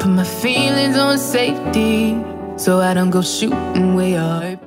Put my feelings on safety so I don't go shooting way up.